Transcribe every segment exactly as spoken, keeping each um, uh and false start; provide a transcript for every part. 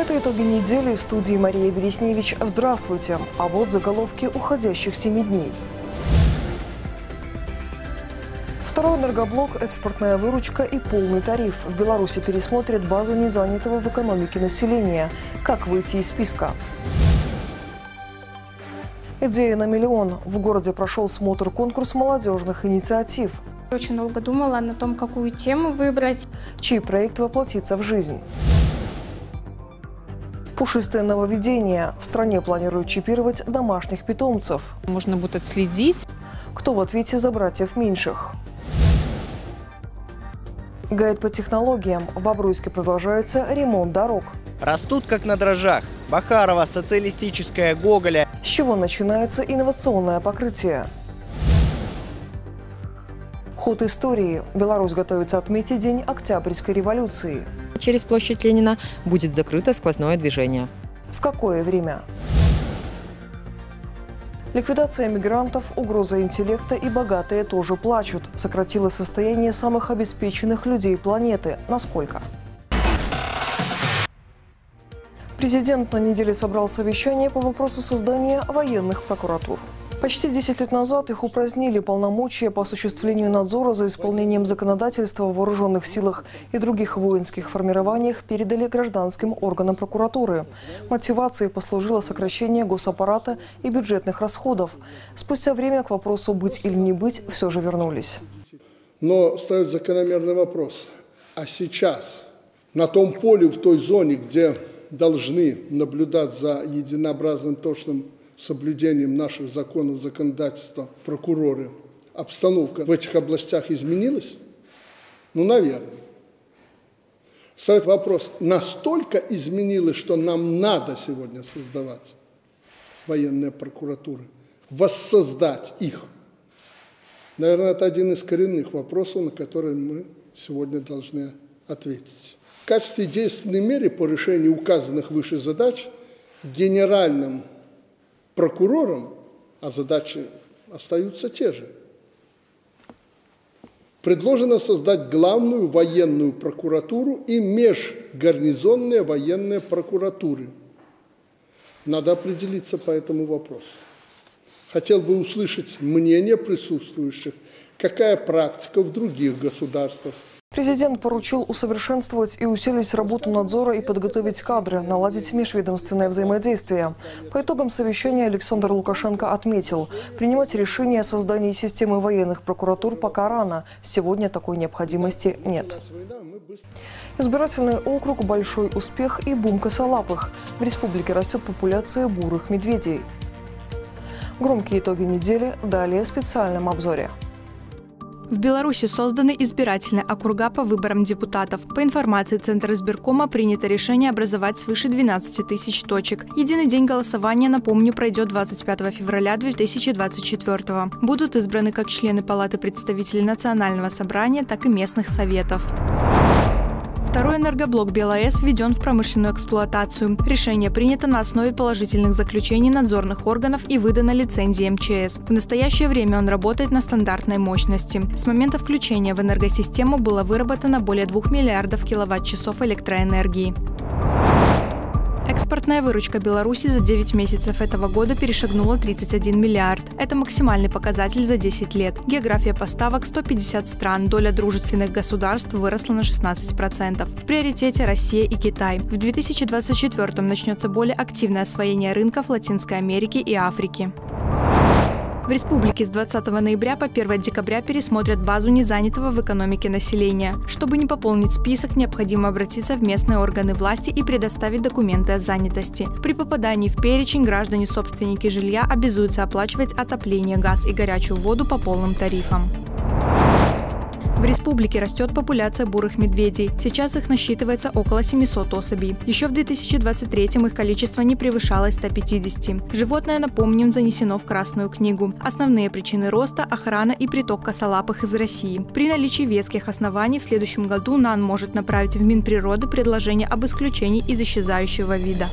Это итоги недели. В студии Мария Бересневич. Здравствуйте. А вот заголовки уходящих семи дней. Второй энергоблок, экспортная выручка и полный тариф. В Беларуси пересмотрят базу незанятого в экономике населения. Как выйти из списка? Идея на миллион. В городе прошел смотр-конкурс молодежных инициатив. Очень долго думала на том, какую тему выбрать. Чей проект воплотится в жизнь? Пушистое нововведение. В стране планируют чипировать домашних питомцев. Можно будет отследить. Кто в ответе за братьев меньших? Гайд по технологиям. В Бобруйске продолжается ремонт дорог. Растут как на дрожжах. Бахарова, социалистическая, Гоголя. С чего начинается инновационное покрытие? Ход истории. Беларусь готовится отметить День Октябрьской революции. Через площадь Ленина будет закрыто сквозное движение. В какое время? Ликвидация мигрантов, угроза интеллекта и богатые тоже плачут. Сократило состояние самых обеспеченных людей планеты. Насколько? Президент на неделе собрал совещание по вопросу создания военных прокуратур. Почти десять лет назад их упразднили. Полномочия по осуществлению надзора за исполнением законодательства в вооруженных силах и других воинских формированиях передали гражданским органам прокуратуры. Мотивацией послужило сокращение госаппарата и бюджетных расходов. Спустя время к вопросу «быть или не быть» все же вернулись. Но встает закономерный вопрос. А сейчас на том поле, в той зоне, где должны наблюдать за единообразным, точным соблюдением наших законов, законодательства прокуроры, обстановка в этих областях изменилась? Ну, наверное. Стоит вопрос, настолько изменилось, что нам надо сегодня создавать военные прокуратуры, воссоздать их? Наверное, это один из коренных вопросов, на которые мы сегодня должны ответить. В качестве действенной меры по решению указанных выше задач генеральным прокурором, а задачи остаются те же, предложено создать главную военную прокуратуру и межгарнизонные военные прокуратуры. Надо определиться по этому вопросу. Хотел бы услышать мнение присутствующих, какая практика в других государствах. Президент поручил усовершенствовать и усилить работу надзора и подготовить кадры, наладить межведомственное взаимодействие. По итогам совещания Александр Лукашенко отметил, принимать решение о создании системы военных прокуратур пока рано. Сегодня такой необходимости нет. Избирательный округ, большой успех и бум косолапых. В республике растет популяция бурых медведей. Громкие итоги недели далее в специальном обзоре. В Беларуси созданы избирательные округа по выборам депутатов. По информации Центра избиркома принято решение образовать свыше двенадцати тысяч точек. Единый день голосования, напомню, пройдет двадцать пятого февраля две тысячи двадцать четвёртого. Будут избраны как члены Палаты представителей Национального собрания, так и местных советов. Второй энергоблок БелАЭС введен в промышленную эксплуатацию. Решение принято на основе положительных заключений надзорных органов и выдана лицензия эм че эс. В настоящее время он работает на стандартной мощности. С момента включения в энергосистему было выработано более двух миллиардов киловатт-часов электроэнергии. Экспортная выручка Беларуси за девять месяцев этого года перешагнула тридцать один миллиард. Это максимальный показатель за десять лет. География поставок – сто пятьдесят стран. Доля дружественных государств выросла на шестнадцать процентов. В приоритете Россия и Китай. В две тысячи двадцать четвёртом начнется более активное освоение рынков Латинской Америки и Африки. В республике с двадцатого ноября по первое декабря пересмотрят базу незанятого в экономике населения. Чтобы не пополнить список, необходимо обратиться в местные органы власти и предоставить документы о занятости. При попадании в перечень граждане-собственники жилья обязуются оплачивать отопление, газ и горячую воду по полным тарифам. В республике растет популяция бурых медведей. Сейчас их насчитывается около семисот особей. Еще в две тысячи двадцать третьем их количество не превышало ста пятидесяти. Животное, напомним, занесено в Красную книгу. Основные причины роста – охрана и приток косолапых из России. При наличии веских оснований в следующем году НАН может направить в Минприроды предложение об исключении из исчезающего вида.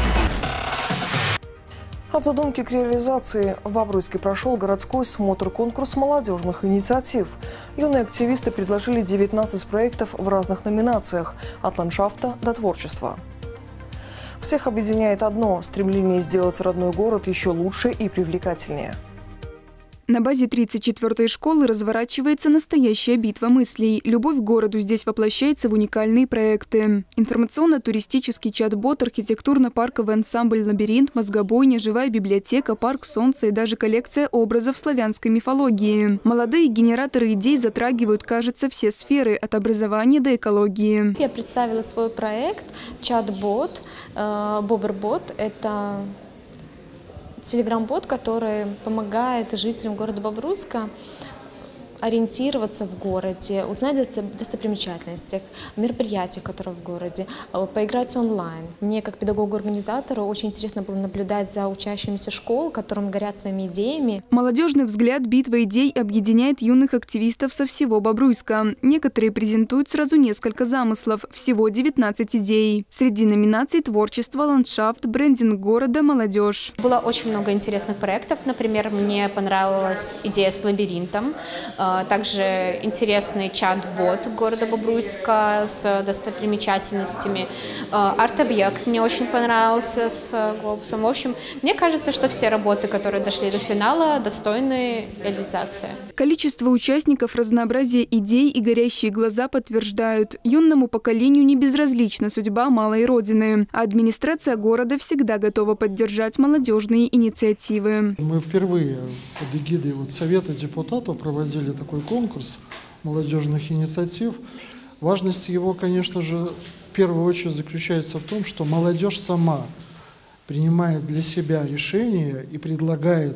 От задумки к реализации в Бобруйске прошел городской смотр-конкурс молодежных инициатив. Юные активисты предложили девятнадцать проектов в разных номинациях – от ландшафта до творчества. Всех объединяет одно – стремление сделать родной город еще лучше и привлекательнее. На базе тридцать четвёртой школы разворачивается настоящая битва мыслей. Любовь к городу здесь воплощается в уникальные проекты. Информационно-туристический чат-бот, архитектурно-парковый ансамбль «Лабиринт», мозгобойня, живая библиотека, парк солнца и даже коллекция образов славянской мифологии. Молодые генераторы идей затрагивают, кажется, все сферы – от образования до экологии. Я представила свой проект чат-бот, Бобр-бот. Это телеграм-бот, который помогает жителям города Бобруйска ориентироваться в городе, узнать о достопримечательностях, мероприятиях, которые в городе, поиграть онлайн. Мне, как педагогу-организатору, очень интересно было наблюдать за учащимися школ, которым горят своими идеями. Молодежный взгляд «Битва идей» объединяет юных активистов со всего Бобруйска. Некоторые презентуют сразу несколько замыслов, всего девятнадцать идей. Среди номинаций творчество, ландшафт, брендинг города, молодежь. Было очень много интересных проектов. Например, мне понравилась идея с лабиринтом. Также интересный чат-бот города Бобруйска с достопримечательностями. Арт-объект мне очень понравился с глобусом. В общем, мне кажется, что все работы, которые дошли до финала, достойны реализации. Количество участников, разнообразие идей и горящие глаза подтверждают. Юному поколению не безразлична судьба малой родины. А администрация города всегда готова поддержать молодежные инициативы. Мы впервые под эгидой вот Совета депутатов проводили такой конкурс молодежных инициатив. Важность его, конечно же, в первую очередь заключается в том, что молодежь сама принимает для себя решения и предлагает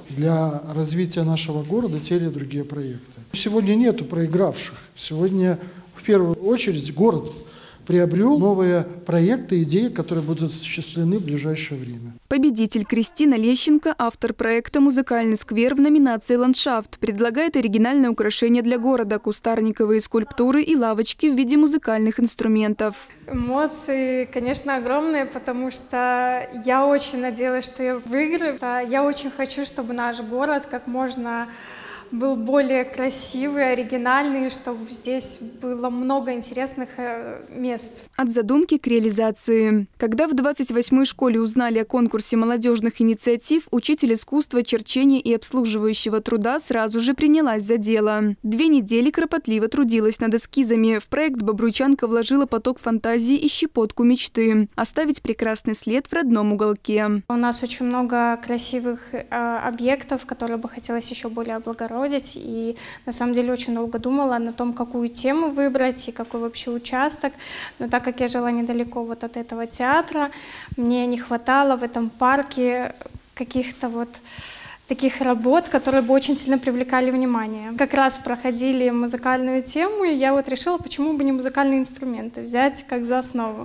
для развития нашего города те или другие проекты. Сегодня нету проигравших. Сегодня в первую очередь город приобрел новые проекты, идеи, которые будут осуществлены в ближайшее время. Победитель Кристина Лещенко, автор проекта «Музыкальный сквер» в номинации «Ландшафт», предлагает оригинальное украшение для города, кустарниковые скульптуры и лавочки в виде музыкальных инструментов. Эмоции, конечно, огромные, потому что я очень надеялась, что я выиграю. Я очень хочу, чтобы наш город как можно был более красивый, оригинальный, чтобы здесь было много интересных мест. От задумки к реализации. Когда в двадцать восьмой школе узнали о конкурсе молодежных инициатив, учитель искусства, черчения и обслуживающего труда сразу же принялась за дело. Две недели кропотливо трудилась над эскизами. В проект бобруйчанка вложила поток фантазии и щепотку мечты. Оставить прекрасный след в родном уголке. У нас очень много красивых э, объектов, которые бы хотелось еще более облагородить. И на самом деле очень долго думала на том, какую тему выбрать и какой вообще участок. Но так как я жила недалеко вот от этого театра, мне не хватало в этом парке каких-то вот таких работ, которые бы очень сильно привлекали внимание. Как раз проходили музыкальную тему, и я вот решила, почему бы не музыкальные инструменты взять как за основу.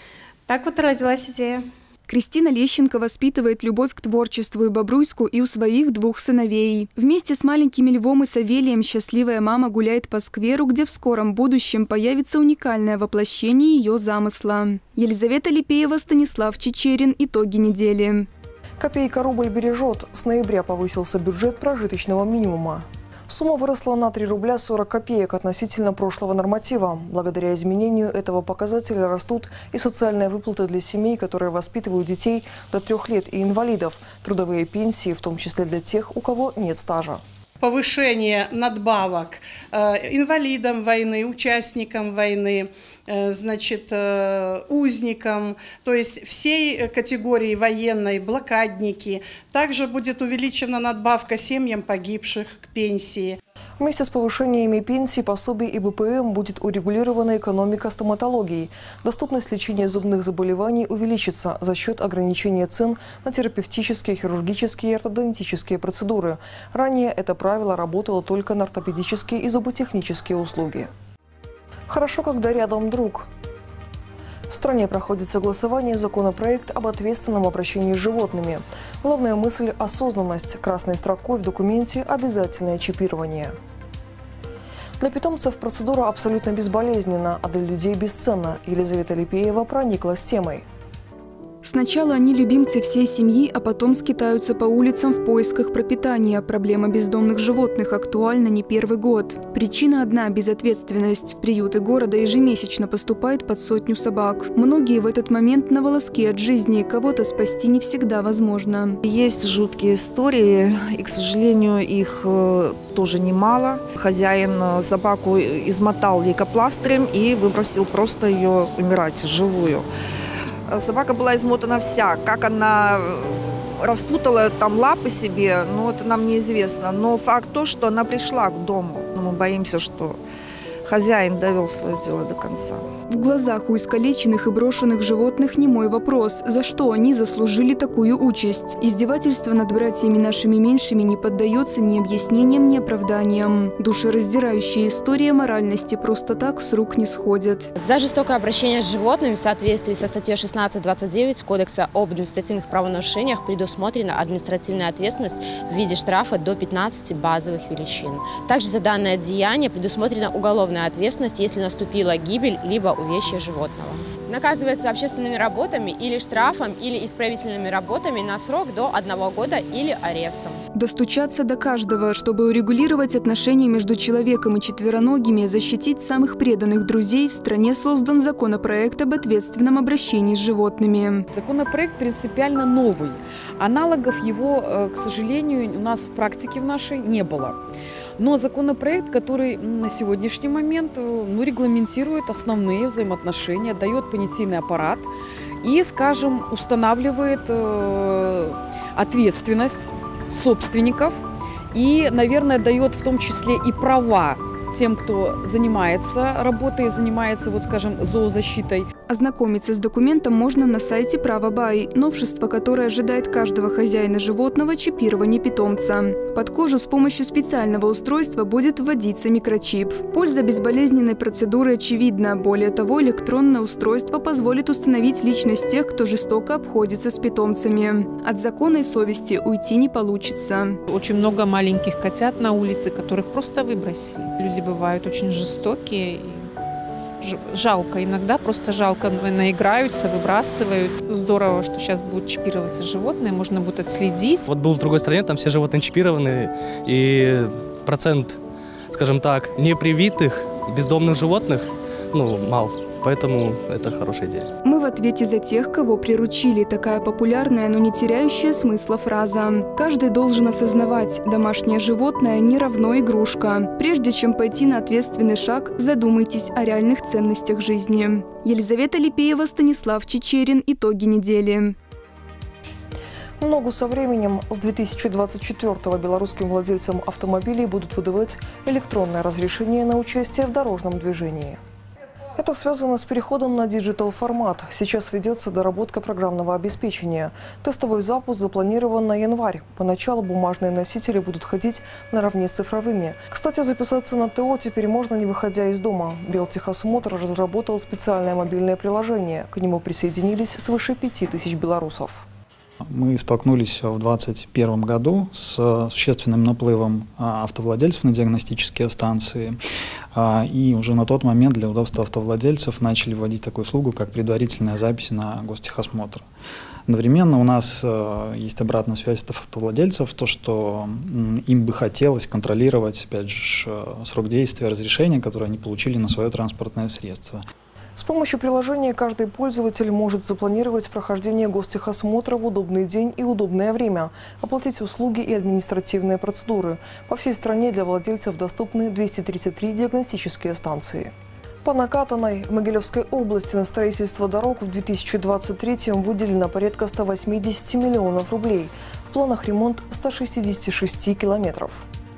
Так вот и родилась идея. Кристина Лещенко воспитывает любовь к творчеству и Бобруйску и у своих двух сыновей. Вместе с маленькими Львом и Савелием счастливая мама гуляет по скверу, где в скором будущем появится уникальное воплощение ее замысла. Елизавета Липеева, Станислав Чечерин. Итоги недели. Копейка рубль бережет. С ноября повысился бюджет прожиточного минимума. Сумма выросла на три рубля сорок копеек относительно прошлого норматива. Благодаря изменению этого показателя растут и социальные выплаты для семей, которые воспитывают детей до трех лет, и инвалидов, трудовые пенсии, в том числе для тех, у кого нет стажа. Повышение надбавок э, инвалидам войны, участникам войны, э, значит, э, узникам, то есть всей категории военной, блокадники. Также будет увеличена надбавка семьям погибших к пенсии. Вместе с повышениями пенсий, пособий и бэ пэ эм будет урегулирована экономика стоматологии. Доступность лечения зубных заболеваний увеличится за счет ограничения цен на терапевтические, хирургические и ортодонтические процедуры. Ранее это правило работало только на ортопедические и зуботехнические услуги. Хорошо, когда рядом друг. В стране проходит согласование законопроекта об ответственном обращении с животными. Главная мысль – осознанность. Красной строкой в документе обязательное чипирование. Для питомцев процедура абсолютно безболезненна, а для людей бесценна. Елизавета Липеева прониклась темой. Сначала они любимцы всей семьи, а потом скитаются по улицам в поисках пропитания. Проблема бездомных животных актуальна не первый год. Причина одна – безответственность. В приюты города ежемесячно поступает под сотню собак. Многие в этот момент на волоске от жизни. Кого-то спасти не всегда возможно. Есть жуткие истории, и, к сожалению, их тоже немало. Хозяин собаку измотал лейкопластырем и выбросил просто ее умирать живую. Собака была измотана вся. Как она распутала там лапы себе, ну, это нам неизвестно. Но факт то, что она пришла к дому. Мы боимся, что хозяин довел свое дело до конца. В глазах у искалеченных и брошенных животных немой вопрос, за что они заслужили такую участь. Издевательство над братьями нашими меньшими не поддается ни объяснениям, ни оправданиям. Душераздирающие истории моральности просто так с рук не сходят. За жестокое обращение с животными в соответствии со статьей шестнадцать двадцать девять Кодекса об административных правонарушениях предусмотрена административная ответственность в виде штрафа до пятнадцати базовых величин. Также за данное деяние предусмотрена уголовная ответственность, если наступила гибель либо увечье животного. Наказывается общественными работами или штрафом, или исправительными работами на срок до одного года или арестом. Достучаться до каждого, чтобы урегулировать отношения между человеком и четвероногими, защитить самых преданных друзей, в стране создан законопроект об ответственном обращении с животными. Законопроект принципиально новый. Аналогов его, к сожалению, у нас в практике в нашей не было. Но законопроект, который на сегодняшний момент ну, регламентирует основные взаимоотношения, дает понятийный аппарат и, скажем, устанавливает э, ответственность собственников и, наверное, дает в том числе и права тем, кто занимается работой, занимается, вот, скажем, зоозащитой. Ознакомиться с документом можно на сайте Правобай. Новшество, которое ожидает каждого хозяина животного – чипирование питомца. Под кожу с помощью специального устройства будет вводиться микрочип. Польза безболезненной процедуры очевидна. Более того, электронное устройство позволит установить личность тех, кто жестоко обходится с питомцами. От закона и совести уйти не получится. Очень много маленьких котят на улице, которых просто выбросили. Люди бывают очень жестокие. Жалко, иногда просто жалко, наиграются, выбрасывают. Здорово, что сейчас будут чипироваться животные, можно будет отследить. Вот был в другой стране, там все животные чипированы, и процент, скажем так, непривитых, бездомных животных, ну, мал. Поэтому это хорошая идея. Мы в ответе за тех, кого приручили. Такая популярная, но не теряющая смысла фраза. Каждый должен осознавать, домашнее животное не равно игрушка. Прежде чем пойти на ответственный шаг, задумайтесь о реальных ценностях жизни. Елизавета Липеева, Станислав Чечерин. Итоги недели. В ногу со временем с две тысячи двадцать четвёртого белорусским владельцам автомобилей будут выдавать электронное разрешение на участие в дорожном движении. Это связано с переходом на диджитал-формат. Сейчас ведется доработка программного обеспечения. Тестовый запуск запланирован на январь. Поначалу бумажные носители будут ходить наравне с цифровыми. Кстати, записаться на ТО теперь можно, не выходя из дома. Белтехосмотр разработал специальное мобильное приложение. К нему присоединились свыше пяти тысяч белорусов. Мы столкнулись в две тысячи двадцать первом году с существенным наплывом автовладельцев на диагностические станции. И уже на тот момент для удобства автовладельцев начали вводить такую услугу, как предварительная запись на гостехосмотр. Одновременно у нас есть обратная связь от автовладельцев, то, что им бы хотелось контролировать, опять же, срок действия разрешения, которое они получили на свое транспортное средство. С помощью приложения каждый пользователь может запланировать прохождение гостехосмотра в удобный день и удобное время, оплатить услуги и административные процедуры. По всей стране для владельцев доступны двести тридцать три диагностические станции. По накатанной в Могилевской области на строительство дорог в две тысячи двадцать третьем выделено порядка ста восьмидесяти миллионов рублей. В планах ремонт ста шестидесяти шести километров.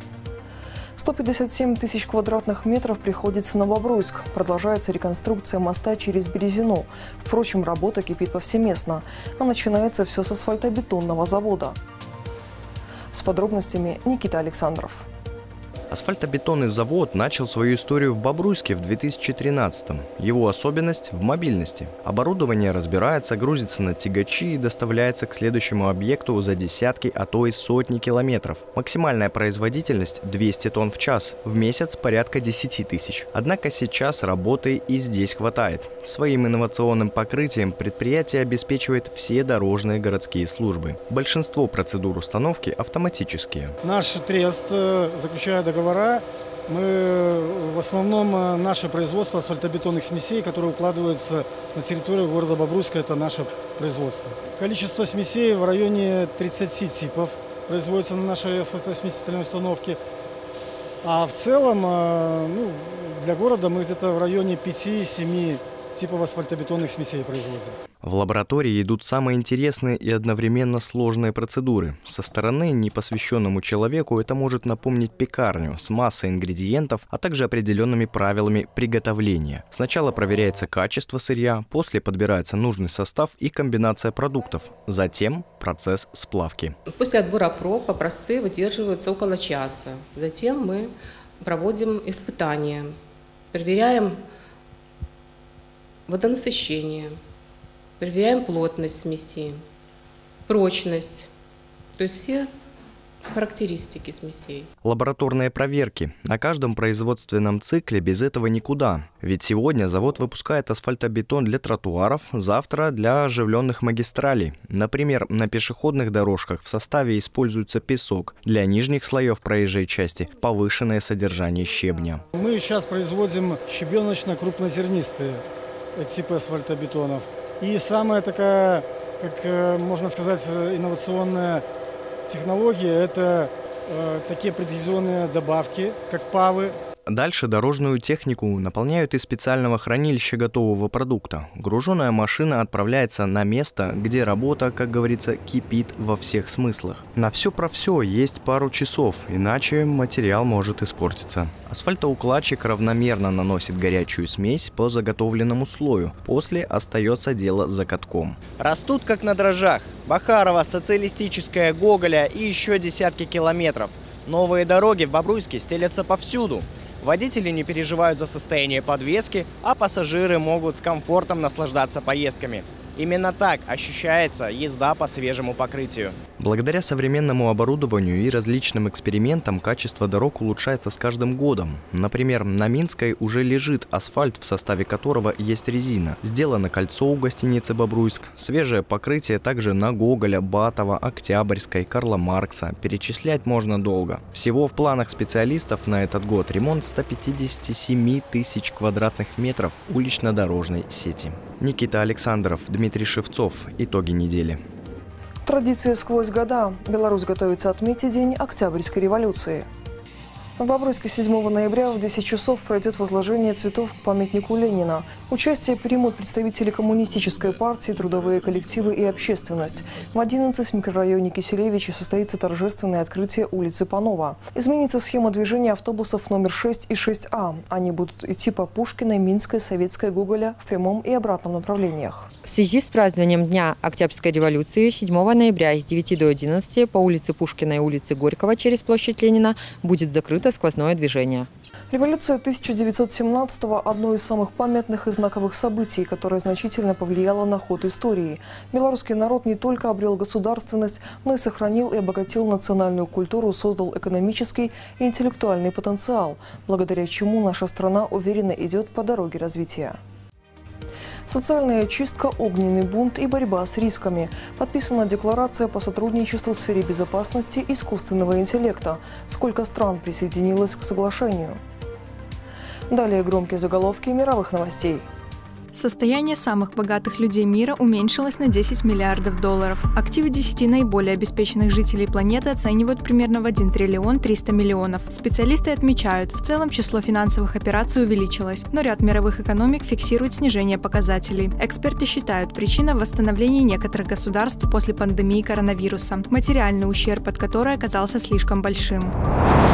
сто пятьдесят семь тысяч квадратных метров приходится на Бобруйск. Продолжается реконструкция моста через Березину. Впрочем, работа кипит повсеместно. А начинается все с асфальтобетонного завода. С подробностями Никита Александров. Асфальтобетонный завод начал свою историю в Бобруйске в две тысячи тринадцатом. Его особенность – в мобильности. Оборудование разбирается, грузится на тягачи и доставляется к следующему объекту за десятки, а то и сотни километров. Максимальная производительность – двести тонн в час, в месяц порядка десяти тысяч. Однако сейчас работы и здесь хватает. Своим инновационным покрытием предприятие обеспечивает все дорожные городские службы. Большинство процедур установки автоматические. Наш трест заключает договор. Мы в основном наше производство асфальтобетонных смесей, которые укладываются на территорию города Бобруйска, это наше производство. Количество смесей в районе тридцати типов производится на нашей асфальтосмесительной установке. А в целом ну, для города мы где-то в районе пяти-семи типов асфальтобетонных смесей производим. В лаборатории идут самые интересные и одновременно сложные процедуры. Со стороны непосвященному человеку это может напомнить пекарню с массой ингредиентов, а также определенными правилами приготовления. Сначала проверяется качество сырья, после подбирается нужный состав и комбинация продуктов. Затем процесс сплавки. После отбора проб образцы выдерживаются около часа. Затем мы проводим испытания, проверяем водонасыщение, проверяем плотность смеси, прочность, то есть все характеристики смесей. Лабораторные проверки. На каждом производственном цикле без этого никуда. Ведь сегодня завод выпускает асфальтобетон для тротуаров, завтра для оживленных магистралей. Например, на пешеходных дорожках в составе используется песок. Для нижних слоев проезжей части повышенное содержание щебня. Мы сейчас производим щебеночно-крупнозернистые типы асфальтобетонов. И самая такая, как можно сказать, инновационная технология – это э, такие предъезонные добавки, как павы. Дальше дорожную технику наполняют из специального хранилища готового продукта. Груженная машина отправляется на место, где работа, как говорится, кипит во всех смыслах. На все про все есть пару часов, иначе материал может испортиться. Асфальтоукладчик равномерно наносит горячую смесь по заготовленному слою. После остается дело за катком. Растут как на дрожжах. Бахарова, Социалистическая, Гоголя и еще десятки километров. Новые дороги в Бобруйске стелятся повсюду. Водители не переживают за состояние подвески, а пассажиры могут с комфортом наслаждаться поездками. Именно так ощущается езда по свежему покрытию. Благодаря современному оборудованию и различным экспериментам качество дорог улучшается с каждым годом. Например, на Минской уже лежит асфальт, в составе которого есть резина. Сделано кольцо у гостиницы «Бобруйск». Свежее покрытие также на Гоголя, Батова, Октябрьской, Карла Маркса. Перечислять можно долго. Всего в планах специалистов на этот год ремонт ста пятидесяти семи тысяч квадратных метров улично-дорожной сети. Никита Александров, Дмитрий Шевцов. Итоги недели. Традиции сквозь года. Беларусь готовится отметить День Октябрьской революции. В Бобруйске седьмого ноября в десять часов пройдет возложение цветов к памятнику Ленина. Участие примут представители коммунистической партии, трудовые коллективы и общественность. В одиннадцатом микрорайоне Киселевичи состоится торжественное открытие улицы Панова. Изменится схема движения автобусов номер шесть и шесть А. Они будут идти по Пушкиной, Минской, Советской, Гоголя в прямом и обратном направлениях. В связи с празднованием Дня Октябрьской революции седьмого ноября с девяти до одиннадцати по улице Пушкина и улице Горького через площадь Ленина будет закрыто сквозное движение. Революция тысяча девятьсот семнадцатого – одно из самых памятных и знаковых событий, которое значительно повлияло на ход истории. Белорусский народ не только обрел государственность, но и сохранил и обогатил национальную культуру, создал экономический и интеллектуальный потенциал, благодаря чему наша страна уверенно идет по дороге развития. Социальная чистка, огненный бунт и борьба с рисками. Подписана декларация по сотрудничеству в сфере безопасности искусственного интеллекта. Сколько стран присоединилось к соглашению? Далее громкие заголовки мировых новостей. Состояние самых богатых людей мира уменьшилось на десять миллиардов долларов. Активы десяти наиболее обеспеченных жителей планеты оценивают примерно в один триллион триста миллионов. Специалисты отмечают, в целом число финансовых операций увеличилось, но ряд мировых экономик фиксирует снижение показателей. Эксперты считают, причина в восстановлении некоторых государств после пандемии коронавируса, материальный ущерб от которой оказался слишком большим.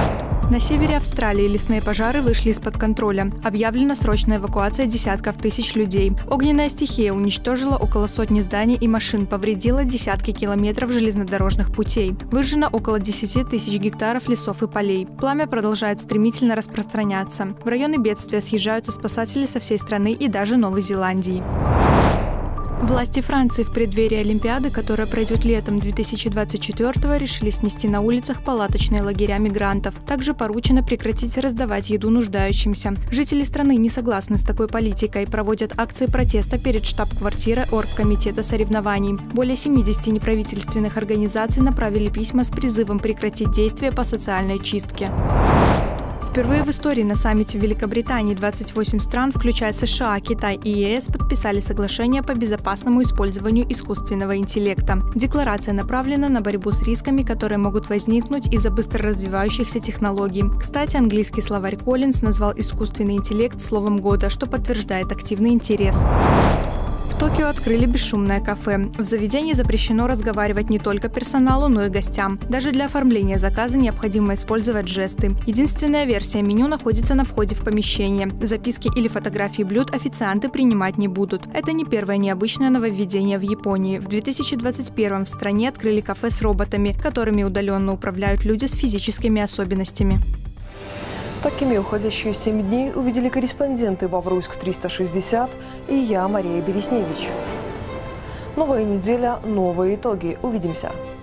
На севере Австралии лесные пожары вышли из-под контроля. Объявлена срочная эвакуация десятков тысяч людей. Огненная стихия уничтожила около сотни зданий и машин, повредила десятки километров железнодорожных путей. Выжжено около десяти тысяч гектаров лесов и полей. Пламя продолжает стремительно распространяться. В районы бедствия съезжаются спасатели со всей страны и даже Новой Зеландии. Власти Франции в преддверии Олимпиады, которая пройдет летом две тысячи двадцать четвёртого, решили снести на улицах палаточные лагеря мигрантов. Также поручено прекратить раздавать еду нуждающимся. Жители страны не согласны с такой политикой и проводят акции протеста перед штаб-квартирой оргкомитета соревнований. Более семидесяти неправительственных организаций направили письма с призывом прекратить действия по социальной чистке. Впервые в истории на саммите в Великобритании двадцать восемь стран, включая США, Китай и ЕС, подписали соглашение по безопасному использованию искусственного интеллекта. Декларация направлена на борьбу с рисками, которые могут возникнуть из-за быстро развивающихся технологий. Кстати, английский словарь Коллинз назвал искусственный интеллект словом года, что подтверждает активный интерес. В Токио открыли бесшумное кафе. В заведении запрещено разговаривать не только персоналу, но и гостям. Даже для оформления заказа необходимо использовать жесты. Единственная версия меню находится на входе в помещение. Записки или фотографии блюд официанты принимать не будут. Это не первое необычное нововведение в Японии. В две тысячи двадцать первом в стране открыли кафе с роботами, которыми удаленно управляют люди с физическими особенностями. Такими уходящие семь дней увидели корреспонденты Бобруйск триста шестьдесят и я, Мария Бересневич. Новая неделя, новые итоги. Увидимся!